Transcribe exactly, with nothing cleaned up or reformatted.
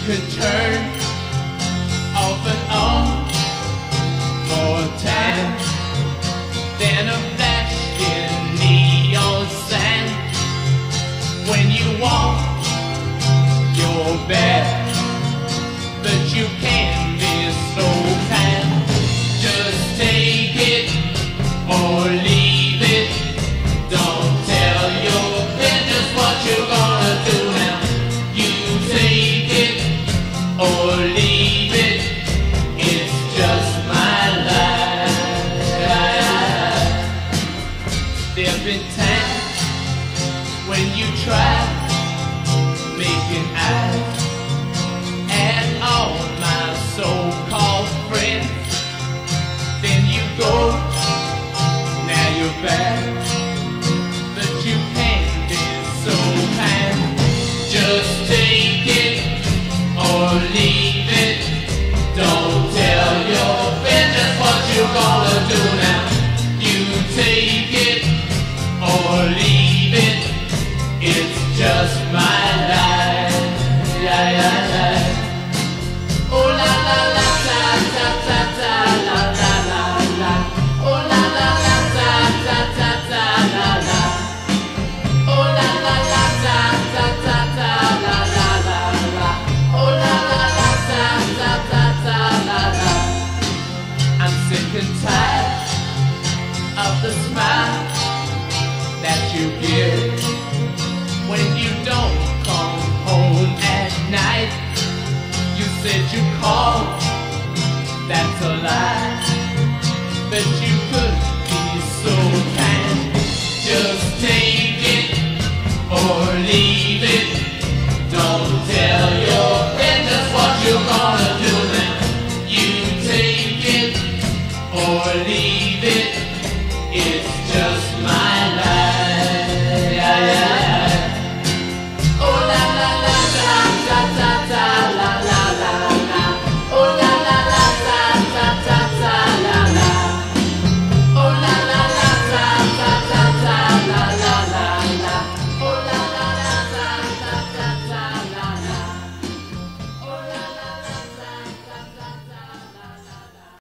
could turn off and on for time, then a flash in neon sign. When you want your bad, but you can be so kind. Just take it or leave it. Don't tell your friend just what you're gonna do now. You take it or leave it. It's just my life. There've been times when you try making eyes